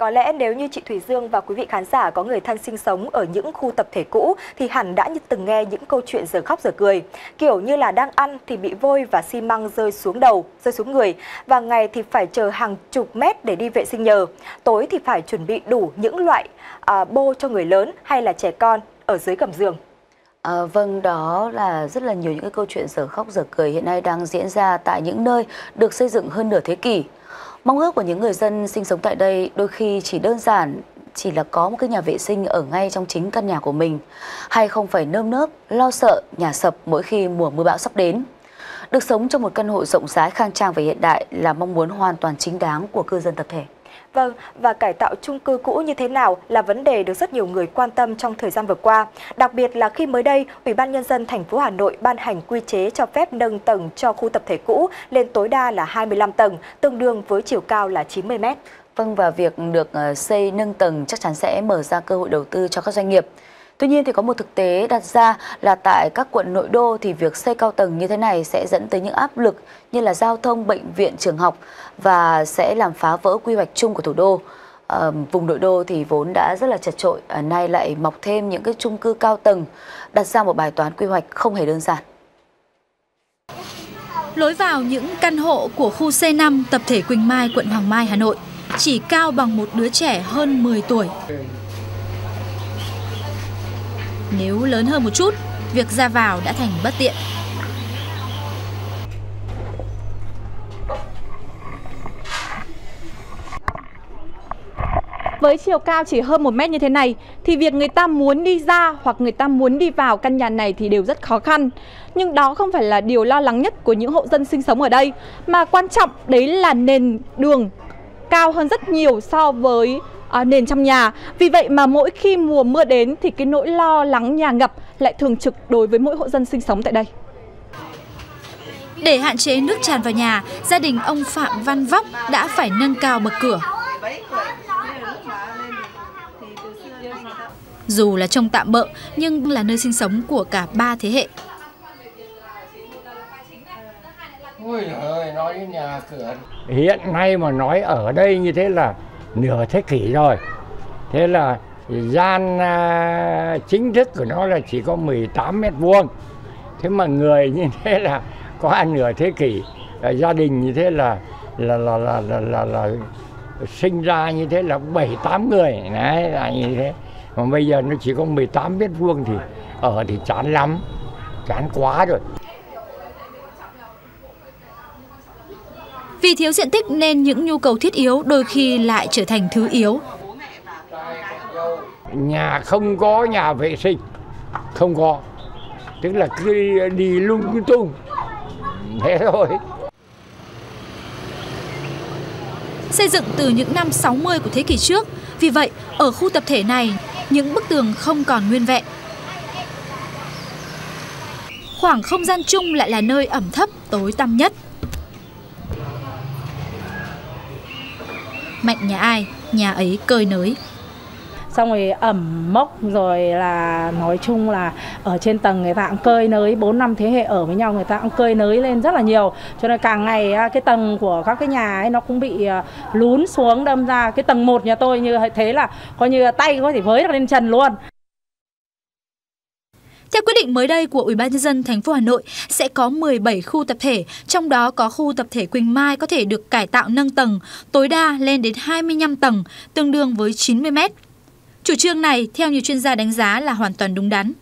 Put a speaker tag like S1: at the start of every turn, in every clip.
S1: Có lẽ nếu như chị Thủy Dương và quý vị khán giả có người thân sinh sống ở những khu tập thể cũ thì hẳn đã từng nghe những câu chuyện giờ khóc giờ cười. Kiểu như là đang ăn thì bị vôi và xi măng rơi xuống đầu, rơi xuống người. Và ngày thì phải chờ hàng chục mét để đi vệ sinh nhờ. Tối thì phải chuẩn bị đủ những loại bô cho người lớn hay là trẻ con ở dưới gầm giường.
S2: Vâng, đó là rất là nhiều những cái câu chuyện giờ khóc giờ cười hiện nay đang diễn ra tại những nơi được xây dựng hơn nửa thế kỷ. Mong ước của những người dân sinh sống tại đây đôi khi chỉ đơn giản chỉ là có một cái nhà vệ sinh ở ngay trong chính căn nhà của mình, hay không phải nơm nớp lo sợ nhà sập mỗi khi mùa mưa bão sắp đến. Được sống trong một căn hộ rộng rãi, khang trang và hiện đại là mong muốn hoàn toàn chính đáng của cư dân tập thể.
S1: Vâng, và cải tạo chung cư cũ như thế nào là vấn đề được rất nhiều người quan tâm trong thời gian vừa qua. Đặc biệt là khi mới đây, Ủy ban Nhân dân thành phố Hà Nội ban hành quy chế cho phép nâng tầng cho khu tập thể cũ lên tối đa là 25 tầng, tương đương với chiều cao là 90 m.
S2: Vâng, và việc được xây nâng tầng chắc chắn sẽ mở ra cơ hội đầu tư cho các doanh nghiệp. Tuy nhiên thì có một thực tế đặt ra là tại các quận nội đô thì việc xây cao tầng như thế này sẽ dẫn tới những áp lực như là giao thông, bệnh viện, trường học và sẽ làm phá vỡ quy hoạch chung của thủ đô. Vùng nội đô thì vốn đã rất là chật chội, nay lại mọc thêm những cái chung cư cao tầng, đặt ra một bài toán quy hoạch không hề đơn giản.
S3: Lối vào những căn hộ của khu C5 tập thể Quỳnh Mai, quận Hoàng Mai, Hà Nội chỉ cao bằng một đứa trẻ hơn 10 tuổi. Nếu lớn hơn một chút, việc ra vào đã thành bất tiện.
S4: Với chiều cao chỉ hơn 1 mét như thế này thì việc người ta muốn đi ra hoặc người ta muốn đi vào căn nhà này thì đều rất khó khăn. Nhưng đó không phải là điều lo lắng nhất của những hộ dân sinh sống ở đây, mà quan trọng đấy là nền đường cao hơn rất nhiều so với nền trong nhà. Vì vậy mà mỗi khi mùa mưa đến thì cái nỗi lo lắng nhà ngập lại thường trực đối với mỗi hộ dân sinh sống tại đây.
S3: Để hạn chế nước tràn vào nhà, gia đình ông Phạm Văn Vóc đã phải nâng cao bậc cửa. Dù là trông tạm bợ nhưng là nơi sinh sống của cả 3 thế hệ.
S5: Ôi ơi, nói đến nhà cửa. Hiện nay mà nói ở đây như thế là nửa thế kỷ rồi. Thế là gian chính thức của nó là chỉ có 18 m². Thế mà người như thế là có nửa thế kỷ. Gia đình như thế là sinh ra như thế là 7-8 người. Đấy là như thế. Mà bây giờ nó chỉ có 18 m² thì ở thì chán lắm. Chán quá rồi.
S3: Vì thiếu diện tích nên những nhu cầu thiết yếu đôi khi lại trở thành thứ yếu.
S5: Nhà không có nhà vệ sinh, không có. Tức là cứ đi lung tung, thế thôi.
S3: Xây dựng từ những năm 60 của thế kỷ trước, vì vậy ở khu tập thể này, những bức tường không còn nguyên vẹn. Khoảng không gian chung lại là nơi ẩm thấp, tối tăm nhất. Mạnh nhà ai, nhà ấy cơi nới.
S6: Xong rồi ẩm mốc, rồi là nói chung là ở trên tầng người ta cũng cơi nới, 4-5 thế hệ ở với nhau người ta cũng cơi nới lên rất là nhiều. Cho nên càng ngày cái tầng của các cái nhà ấy nó cũng bị lún xuống, đâm ra cái tầng 1 nhà tôi như thế là coi như tay có thể với được lên trần luôn.
S3: Theo quyết định mới đây của Ủy ban Nhân dân thành phố Hà Nội sẽ có 17 khu tập thể, trong đó có khu tập thể Quỳnh Mai có thể được cải tạo nâng tầng, tối đa lên đến 25 tầng, tương đương với 90 m. Chủ trương này theo nhiều chuyên gia đánh giá là hoàn toàn đúng đắn.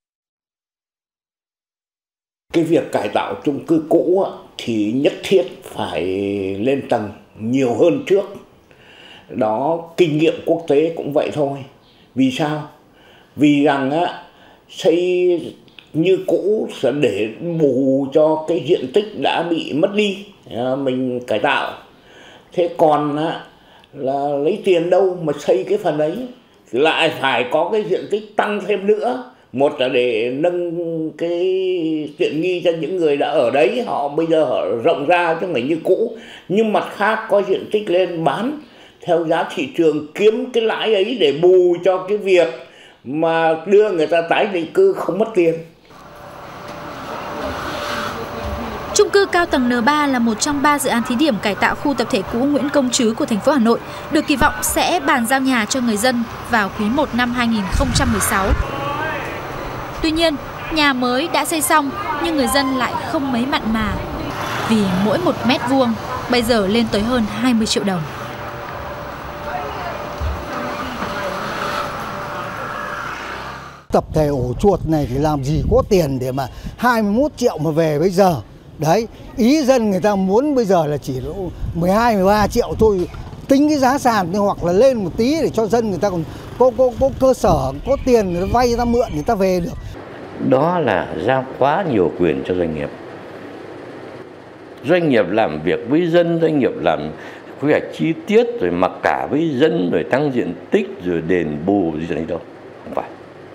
S7: Cái việc cải tạo chung cư cũ thì nhất thiết phải lên tầng nhiều hơn trước. Đó, kinh nghiệm quốc tế cũng vậy thôi. Vì sao? Vì rằng xây như cũ sẽ để bù cho cái diện tích đã bị mất đi, mình cải tạo. Thế còn là lấy tiền đâu mà xây cái phần ấy, lại phải có cái diện tích tăng thêm nữa. Một là để nâng cái tiện nghi cho những người đã ở đấy, họ bây giờ họ rộng ra chứ không phải như cũ. Nhưng mặt khác có diện tích lên bán theo giá thị trường, kiếm cái lãi ấy để bù cho cái việc mà đưa người ta tái định cư không mất tiền.
S3: Chung cư cư cao tầng N3 là một trong 3 dự án thí điểm cải tạo khu tập thể cũ Nguyễn Công Trứ của thành phố Hà Nội, được kỳ vọng sẽ bàn giao nhà cho người dân vào quý 1 năm 2016. Tuy nhiên, nhà mới đã xây xong nhưng người dân lại không mấy mặn mà, vì mỗi 1 mét vuông bây giờ lên tới hơn 20 triệu đồng.
S8: Tập thể ổ chuột này thì làm gì có tiền để mà 21 triệu mà về bây giờ. Đấy, ý dân người ta muốn bây giờ là chỉ 12, 13 triệu thôi. Tính cái giá sàn thì hoặc là lên một tí để cho dân người ta còn có cơ sở, có tiền người ta vay, người ta mượn, người ta về được.
S9: Đó là giao quá nhiều quyền cho doanh nghiệp. Doanh nghiệp làm việc với dân, doanh nghiệp làm quy hoạch chi tiết, rồi mặc cả với dân, rồi tăng diện tích, rồi đền bù gì đấy đâu. Không phải.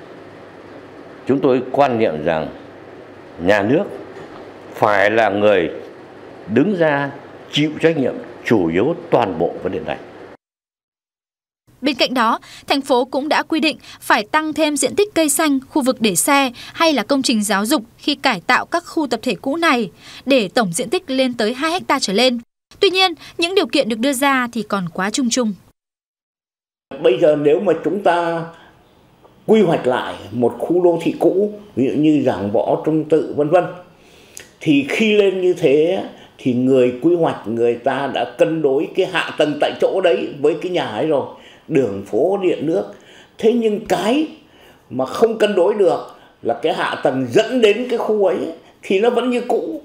S9: Chúng tôi quan niệm rằng nhà nước phải là người đứng ra chịu trách nhiệm chủ yếu toàn bộ vấn đề này.
S3: Bên cạnh đó, thành phố cũng đã quy định phải tăng thêm diện tích cây xanh, khu vực để xe hay là công trình giáo dục khi cải tạo các khu tập thể cũ này để tổng diện tích lên tới 2 ha trở lên. Tuy nhiên, những điều kiện được đưa ra thì còn quá chung chung.
S7: Bây giờ nếu mà chúng ta quy hoạch lại một khu đô thị cũ, ví dụ như Giảng Võ, Trung Tự vân vân, thì khi lên như thế thì người quy hoạch người ta đã cân đối cái hạ tầng tại chỗ đấy với cái nhà ấy rồi, đường phố, điện nước. Thế nhưng cái mà không cân đối được là cái hạ tầng dẫn đến cái khu ấy thì nó vẫn như cũ.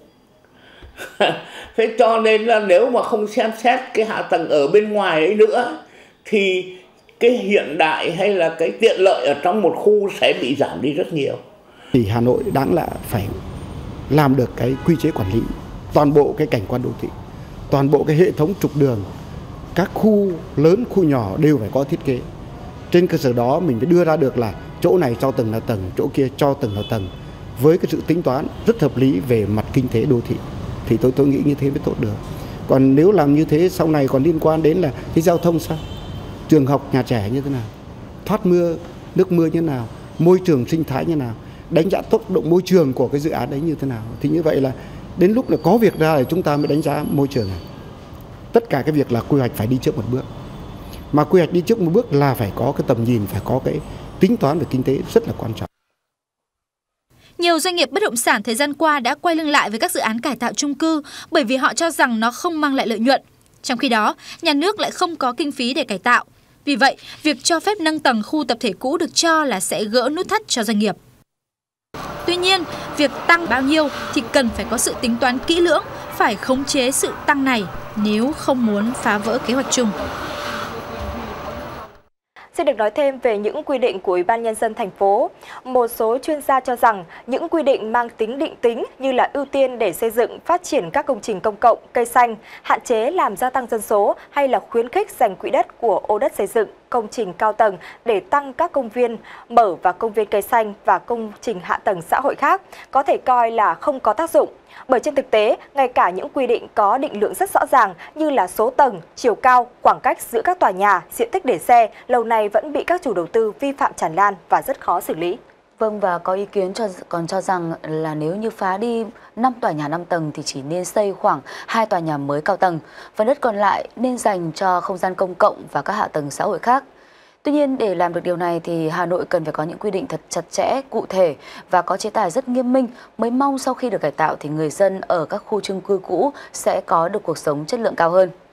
S7: Thế cho nên là nếu mà không xem xét cái hạ tầng ở bên ngoài ấy nữa thì cái hiện đại hay là cái tiện lợi ở trong một khu sẽ bị giảm đi rất nhiều.
S10: Thì Hà Nội đáng lẽ phải làm được cái quy chế quản lý toàn bộ cái cảnh quan đô thị, toàn bộ cái hệ thống trục đường, các khu lớn, khu nhỏ đều phải có thiết kế. Trên cơ sở đó mình phải đưa ra được là chỗ này cho từng là tầng, chỗ kia cho từng là tầng, với cái sự tính toán rất hợp lý về mặt kinh tế đô thị. Thì tôi nghĩ như thế mới tốt được. Còn nếu làm như thế sau này còn liên quan đến là cái giao thông sao? Trường học, nhà trẻ như thế nào? Thoát mưa, nước mưa như thế nào? Môi trường sinh thái như thế nào? Đánh giá tốc độ môi trường của cái dự án đấy như thế nào? Thì như vậy là đến lúc là có việc ra thì chúng ta mới đánh giá môi trường này. Tất cả cái việc là quy hoạch phải đi trước một bước. Mà quy hoạch đi trước một bước là phải có cái tầm nhìn, phải có cái tính toán về kinh tế rất là quan trọng.
S3: Nhiều doanh nghiệp bất động sản thời gian qua đã quay lưng lại với các dự án cải tạo chung cư bởi vì họ cho rằng nó không mang lại lợi nhuận. Trong khi đó, nhà nước lại không có kinh phí để cải tạo. Vì vậy, việc cho phép nâng tầng khu tập thể cũ được cho là sẽ gỡ nút thắt cho doanh nghiệp. Tuy nhiên, việc tăng bao nhiêu thì cần phải có sự tính toán kỹ lưỡng, phải khống chế sự tăng này nếu không muốn phá vỡ kế hoạch chung.
S1: Xin được nói thêm về những quy định của Ủy ban Nhân dân thành phố. Một số chuyên gia cho rằng những quy định mang tính định tính như là ưu tiên để xây dựng, phát triển các công trình công cộng, cây xanh, hạn chế làm gia tăng dân số hay là khuyến khích dành quỹ đất của ô đất xây dựng, công trình cao tầng để tăng các công viên mở và công viên cây xanh và công trình hạ tầng xã hội khác có thể coi là không có tác dụng. Bởi trên thực tế, ngay cả những quy định có định lượng rất rõ ràng như là số tầng, chiều cao, khoảng cách giữa các tòa nhà, diện tích để xe, lâu nay vẫn bị các chủ đầu tư vi phạm tràn lan và rất khó xử lý.
S2: Vâng, và có ý kiến còn cho rằng là nếu như phá đi 5 tòa nhà 5 tầng thì chỉ nên xây khoảng 2 tòa nhà mới cao tầng, phần đất còn lại nên dành cho không gian công cộng và các hạ tầng xã hội khác. Tuy nhiên, để làm được điều này thì Hà Nội cần phải có những quy định thật chặt chẽ, cụ thể và có chế tài rất nghiêm minh, mới mong sau khi được cải tạo thì người dân ở các khu chung cư cũ sẽ có được cuộc sống chất lượng cao hơn.